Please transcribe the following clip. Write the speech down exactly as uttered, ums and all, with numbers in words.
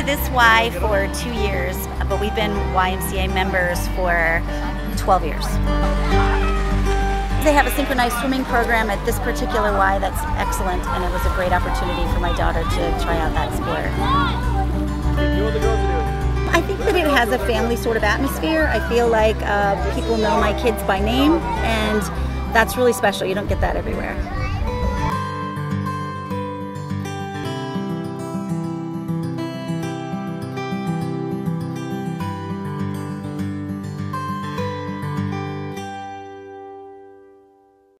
this Y for two years, but we've been Y M C A members for twelve years. They have a synchronized swimming program at this particular Y that's excellent, and it was a great opportunity for my daughter to try out that sport. I think that it has a family sort of atmosphere. I feel like uh, people know my kids by name, and that's really special. You don't get that everywhere.